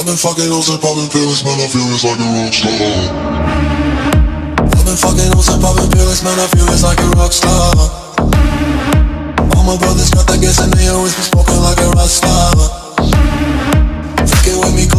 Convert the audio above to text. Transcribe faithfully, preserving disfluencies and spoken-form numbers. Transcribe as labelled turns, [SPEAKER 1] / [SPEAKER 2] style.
[SPEAKER 1] I've been fucking hoes and popping pills, man, I feel it's like a rock star. I've been fucking hoes and popping pills, man, I feel it's like a rock star. All my brothers got that gas and they always be